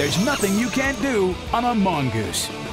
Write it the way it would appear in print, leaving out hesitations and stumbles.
there's nothing you can't do on a Mongoose.